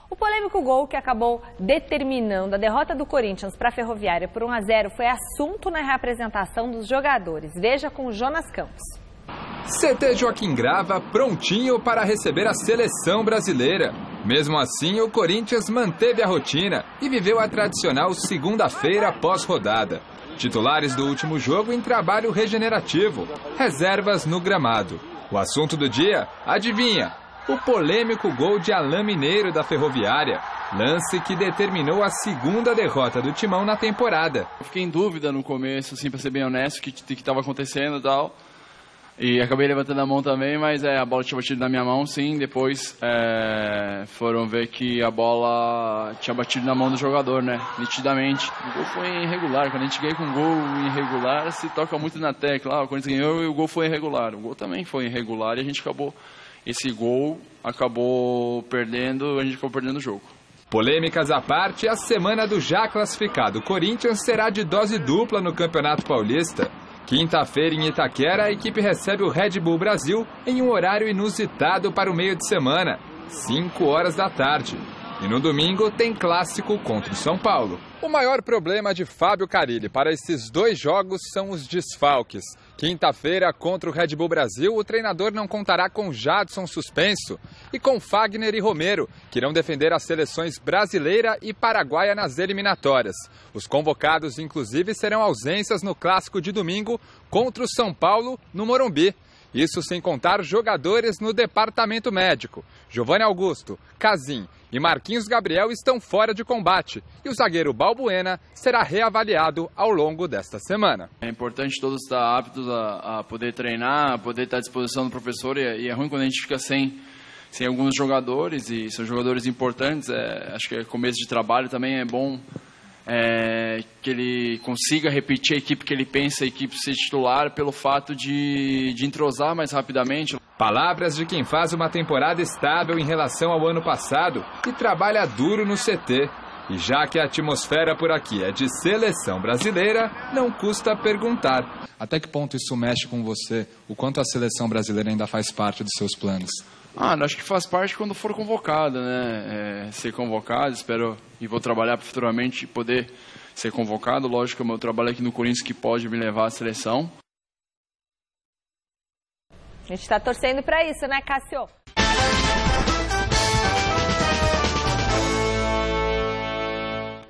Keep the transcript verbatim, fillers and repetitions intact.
O polêmico gol que acabou determinando a derrota do Corinthians para a Ferroviária por um a zero foi assunto na reapresentação dos jogadores. Veja com o Jonas Campos. C T Joaquim Grava prontinho para receber a seleção brasileira. Mesmo assim, o Corinthians manteve a rotina e viveu a tradicional segunda-feira pós-rodada. Titulares do último jogo em trabalho regenerativo, reservas no gramado. O assunto do dia, adivinha? O polêmico gol de Alain Mineiro da Ferroviária, lance que determinou a segunda derrota do Timão na temporada. Eu fiquei em dúvida no começo, assim, para ser bem honesto, o que que estava acontecendo e tal. E acabei levantando a mão também, mas é, a bola tinha batido na minha mão, sim. Depois é, foram ver que a bola tinha batido na mão do jogador, né? Nitidamente. O gol foi irregular. Quando a gente ganha com um gol irregular, se toca muito na tecla. Ah, o Corinthians ganhou e o gol foi irregular. O gol também foi irregular e a gente acabou... Esse gol acabou perdendo, a gente acabou perdendo o jogo. Polêmicas à parte, a semana do já classificado Corinthians será de dose dupla no Campeonato Paulista. Quinta-feira em Itaquera, a equipe recebe o Red Bull Brasil em um horário inusitado para o meio de semana, cinco horas da tarde. E no domingo tem clássico contra o São Paulo. O maior problema de Fábio Carille para esses dois jogos são os desfalques. Quinta-feira, contra o Red Bull Brasil, o treinador não contará com Jadson suspenso e com Fagner e Romero, que irão defender as seleções brasileira e paraguaia nas eliminatórias. Os convocados, inclusive, serão ausências no clássico de domingo contra o São Paulo, no Morumbi. Isso sem contar jogadores no departamento médico. Giovanni Augusto, Casim e Marquinhos Gabriel estão fora de combate e o zagueiro Balbuena será reavaliado ao longo desta semana. É importante todos estar aptos a, a poder treinar, a poder estar à disposição do professor e, e é ruim quando a gente fica sem, sem alguns jogadores e são jogadores importantes. É, acho que é começo de trabalho também é bom é, que ele consiga repetir a equipe que ele pensa, a equipe ser titular pelo fato de, de entrosar mais rapidamente. Palavras de quem faz uma temporada estável em relação ao ano passado e trabalha duro no C T. E já que a atmosfera por aqui é de seleção brasileira, não custa perguntar. Até que ponto isso mexe com você? O quanto a seleção brasileira ainda faz parte dos seus planos? Ah, acho que faz parte quando for convocada, né? É, ser convocado, espero e vou trabalhar futuramente poder ser convocado. Lógico que o meu trabalho aqui no Corinthians que pode me levar à seleção. A gente está torcendo para isso, né, Cássio?